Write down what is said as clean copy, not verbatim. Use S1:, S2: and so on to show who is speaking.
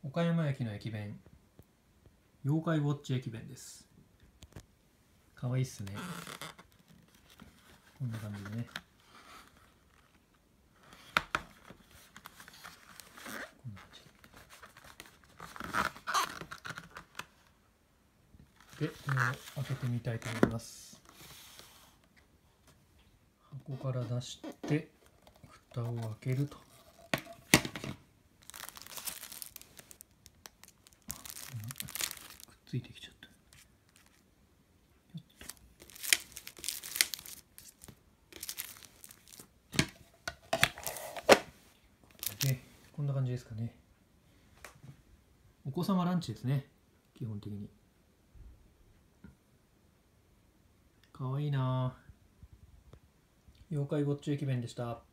S1: 岡山駅の駅弁、妖怪ウォッチ駅弁です。かわいいっすね。こんな感じでね。こんな感じで、これを開けてみたいと思います。箱から出して蓋を開けると。くっついてきちゃった。で、こんな感じですかね。お子様ランチですね、基本的に。かわいいな。妖怪ウォッチ駅弁でした。